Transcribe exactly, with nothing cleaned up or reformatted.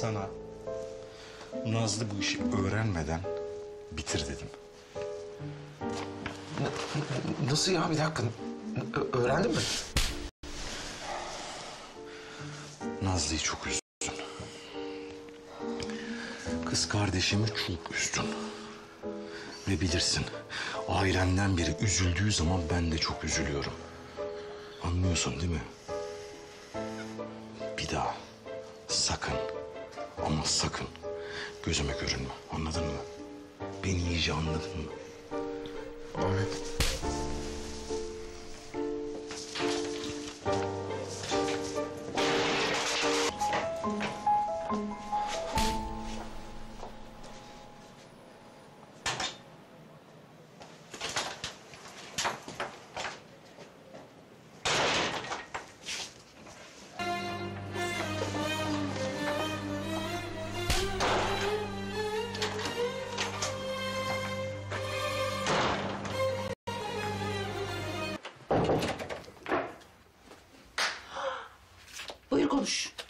sana Nazlı bu işi öğrenmeden bitir dedim. N- nasıl ya, bir dakika. Ö- öğrendin mi? Nazlı'yı çok üzdün. Kız kardeşimi çok üzdün. Ve bilirsin, ailenden biri üzüldüğü zaman ben de çok üzülüyorum. Anlıyorsun değil mi? Bir daha sakın ama sakın gözüme görünme. Anladın mı? Beni iyice anladın mı? Ahmet. Buyur konuş.